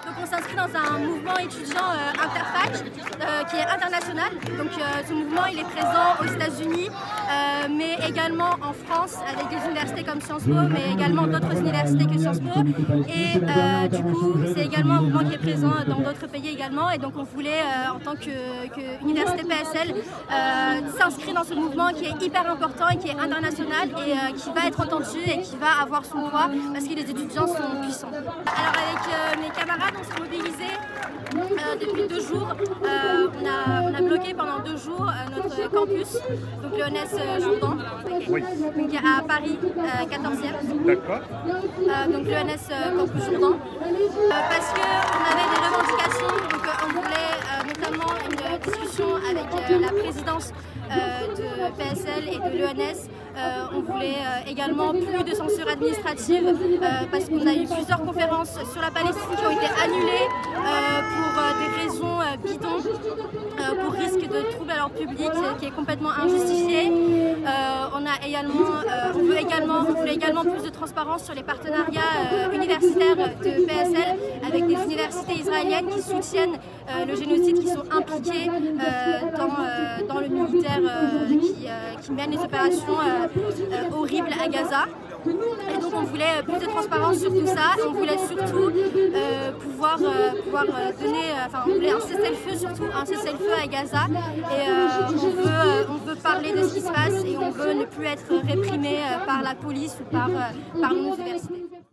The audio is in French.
Donc on s'inscrit dans un mouvement étudiant interfac qui est international. Donc ce mouvement il est présent aux États-Unis, mais également en France avec des universités comme Sciences Po, mais également d'autres universités que Sciences Po. Et du coup c'est également un mouvement qui est présent dans d'autres pays également. Et donc on voulait en tant qu'université PSL s'inscrire dans ce mouvement qui est hyper important et qui est international et qui va être entendu et qui va avoir son poids parce que les étudiants sont puissants. Alors avec mes camarades on s'est mobilisés depuis 2 jours. On a bloqué pendant 2 jours notre campus, donc l'ENS Jourdan, donc à Paris 14e. D'accord. Donc l'ENS Campus Jourdan. Parce qu'on avait des revendications, donc on voulait notamment une discussion avec la présidence de PSL et de l'ENS. On voulait également plus de censure administrative parce qu'on a eu plusieurs conférences sur la Palestine qui ont été annulées pour des raisons bidons, pour risque de troubles à l'ordre public qui est complètement injustifié. On voulait également plus de transparence sur les partenariats universitaires de PSL avec des universités israéliennes qui soutiennent le génocide, qui sont impliquées dans le militaire qui mène les opérations horribles à Gaza. Et donc on voulait plus de transparence sur tout ça, on voulait surtout pouvoir donner, on voulait un cessez-le-feu, surtout un cessez-le-feu à Gaza, et on veut parler de ce qui se passe et on veut ne plus être réprimé par la police ou par nos universités.